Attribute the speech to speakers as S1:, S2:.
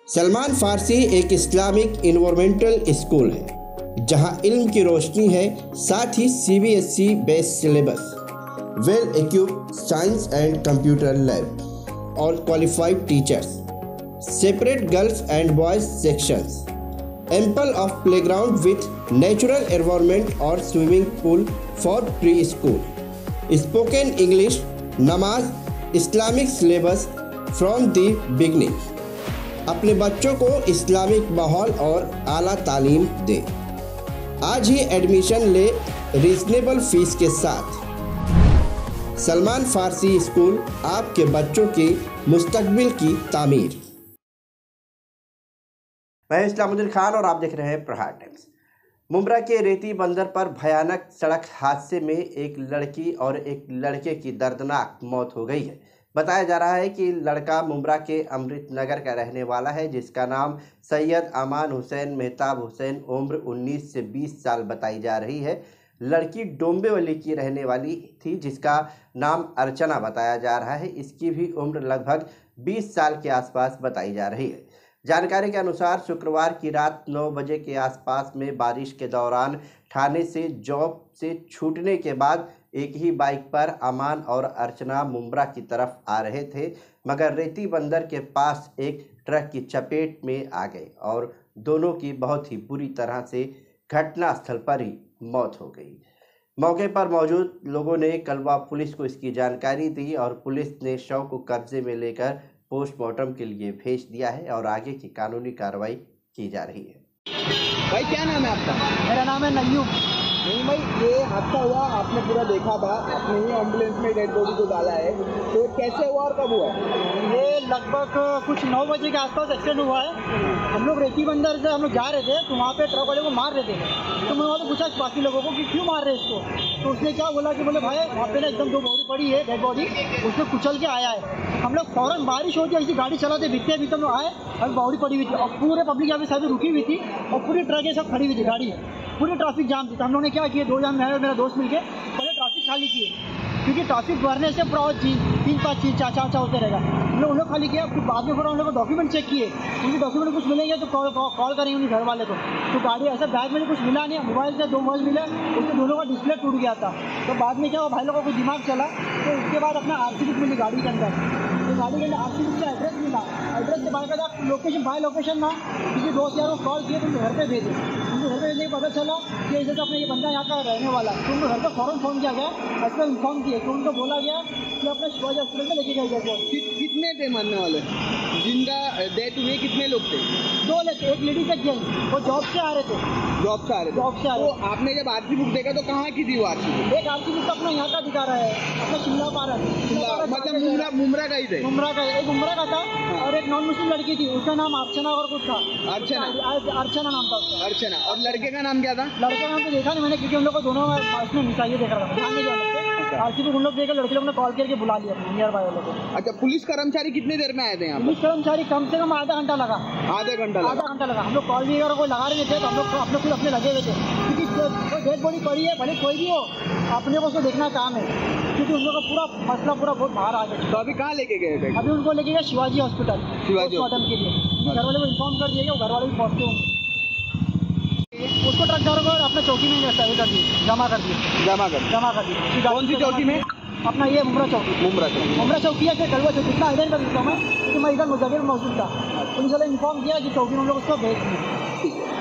S1: सलमान फारसी एक Islamic environmental school है जहां इल्म की रोशनी है, साथ ही CBSE based syllabus, well equipped science and computer lab और qualified teachers, separate girls and boys sections, ample of playground with natural environment और swimming pool for pre school, spoken English, नमाज, Islamic syllabus from the beginning. अपने बच्चों को Islamic माहौल और आला तालीम दें। आज ही एडमिशन ले रीजनेबल फीस के साथ। सलमान फारसी स्कूल, आपके बच्चों की मुस्तकबिल की तामीर। मैं इस्लामुद्दीन खान और आप देख रहे हैं प्रहार टाइम्स। मुंब्रा के रेती बंदर पर भयानक सड़क हादसे में एक लड़की और एक लड़के की दर्दनाक मौत हो गई है। बताया जा रहा है कि लड़का मुंब्रा के अमृत नगर का रहने वाला है, जिसका नाम सैयद अमान हुसैन मेहताब हुसैन, उम्र 19 से 20 साल बताई जा रही है। लड़की डोंबिवली की रहने वाली थी, जिसका नाम अर्चना बताया जा रहा है। इसकी भी उम्र लगभग 20 साल के आसपास बताई जा रही है। जानकारी के अनुसार शुक्रवार की रात 9 बजे के आसपास में बारिश के दौरान थाने से जॉब से छूटने के बाद एक ही बाइक पर अमान और अर्चना मुंब्रा की तरफ आ रहे थे, मगर रेती बंदर के पास एक ट्रक की चपेट में आ गए और दोनों की बहुत ही बुरी तरह से घटनास्थल पर ही मौत हो गई। मौके पर मौजूद लोगों ने कलवा पुलिस को इसकी जानकारी दी और पुलिस ने शव को कब्जे में लेकर पोस्टमार्टम के लिए भेज दिया है और आगे की कानूनी कार्रवाई की जा रही है।
S2: भाई क्या नाम है आपका?
S3: मेरा नाम है नयूब।
S2: नहीं भाई, ये हादसा हुआ, आपने पूरा देखा था, आपने ही एम्बुलेंस में डेड बॉडी को डाला है, तो कैसे हुआ और कब हुआ?
S3: ये लगभग कुछ 9 बजे के आसपास एक्सीडेंट हुआ है। हम लोग रेती बंदर से हम लोग जा रहे थे, तो वहाँ पे ट्रक वाले को मार रहे थे। तो मैं वहाँ पे पूछा बाकी लोगों को कि क्यों मार रहे हैं इसको, तो उसने क्या बोला कि बोले भाई वहाँ पे ना एकदम 2 बॉडी पड़ी है, डेड बॉडी, उसने कुचल के आया है। हम लोग फौरन बारिश होती है, ऐसी गाड़ी चलाते बीतते हम लोग आए और बॉडी पड़ी हुई थी और पूरे पब्लिक यहाँ पे सारी रुकी हुई थी और पूरी ट्रक ये सब खड़ी हुई थी, गाड़ी पूरी ट्रैफिक जाम थी। तो हम लोगों ने क्या किया, 2 जन मैं और मेरा दोस्त मिलके पहले ट्रैफिक खाली किए, क्योंकि ट्रैफिक भरने से पूरा 3-5 चीज चाचा होते रहेगा। हम लोग खाली किया, फिर बाद में पूरा हम लोग डॉक्यूमेंट चेक किए, उनके डॉक्यूमेंट कुछ मिलेंगे तो कॉल करेंगे उनके घर वाले को। तो गाड़ी ऐसा बैग में कुछ मिला नहीं, मोबाइल से 2 मोबाइल मिले, उसमें दोनों का डिस्प्ले टूट गया था। तो बाद में क्या हुआ, भाई लोगों को दिमाग चला, तो उसके बाद अपना RC बुक मिली गाड़ी के अंदर। तो गाड़ी के अंदर RC बुक का एड्रेस मिला, एड्रेस के बाद लोकेशन बाय लोकेशन ना किसी दोस्त यारों को कॉल किए तो उनके घर पे भेजे। उनके घर पे भेजने के पता चला कि ऐसे तो अपने ये बंदा यहाँ का रहने वाला है। तो उनको घर पर फौरन फ़ोन किया गया, ऐसे इन्फॉर्म किए तो उनको बोला गया कि अपने शिवाजी हॉस्पिटल में लेके गए गए।
S2: कितने थे मरने वाले? जिनका डेथ हुए कितने लोग थे?
S3: 2 लोग, एक लेडीज एक जेंट्स। वो जॉब से आ रहे थे।
S2: जॉब से आ रहे थे?
S3: जॉब से आ रहे थे।
S2: तो आपने जब RC बुक देखा तो कहाँ की थी वो RC बुक?
S3: एक RC बुक अपना यहाँ का दिखा रहा है, अपना शिमला पा रहा है,
S2: मतलब मुंब्रा का ही थे?
S3: मुंब्रा का, एक मुंब्रा का था और एक नॉन मुस्लिम लड़की थी, उसका नाम अर्चना और कुछ था। अर्चना नाम था उसका।
S2: अर्चना। और लड़के का नाम क्या था?
S3: लड़के का नाम तो देखा नहीं मैंने, क्योंकि हम लोग को दोनों उसमें मिसाइल देख रहा था। RC बुक उन लोग देखे, लड़के लोग ने कॉल करके बुला लिया नियर बाय वालों को।
S2: अच्छा, पुलिस कर्मचारी कितने देर में आए थे यहाँ?
S3: पुलिस कर्मचारी कम से कम आधा घंटा लगा।
S2: आधा घंटा लगा? हम लोग
S3: कॉल भी अगर कोई लगा रहे थे तो हम लोग अपने लगे हुए थे, क्योंकि डेड बॉडी पड़ी है, भले कोई भी हो, अपने को उसको देखना काम है, क्योंकि उन लोगों का पूरा मसला बहुत बाहर आ गया।
S2: तो अभी कहाँ लेके गए थे?
S3: अभी उनको लेके गए शिवाजी हॉस्पिटल पोस्टमार्टम के लिए। घर वाले को इन्फॉर्म कर दिया गया, घर वाले भी पहुँचते होंगे। उसको ट्रक ड्राइवर को अपने चौकी में कर दिए, जमा कर दिए।
S2: कौन सी चौकी में?
S3: अपना ये मुंब्रा चौकी है, फिर कलवा चौकी, इतना आइडेंट कर देता हूँ मैं, क्योंकि मैं इधर मुजफ्फर मौजूद था। पुलिस वाले इन्फॉर्म किया कि चौकी में हम लोग उसको भेज दिए।